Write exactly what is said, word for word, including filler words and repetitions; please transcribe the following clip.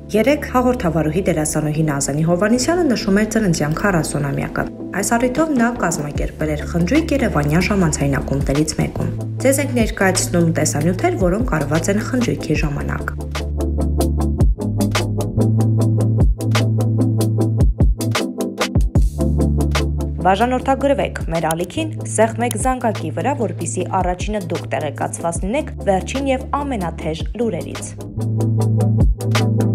Երեկ հաղորդավարուհի դերասանուհի Նազանի Հովհաննիսյանը նշում էր ծննդյան քառասունամյակը։ Այս առիթով նա կազմակերպել էր խնջույք Երևանյան ժամանցային ակումբներից մեկում։ Ձեզ ենք ներկայացնում տեսանյութեր, որոնք արված են խնջույքի ժամանակ։ Բաժանորդագրվեք մեր ալիքին սեղմ մեկ զանգակի վրա, որպեսզի առաջինը դուք տեղեկացված լինեք վերջին եւ ամենաթեժ լուրերից։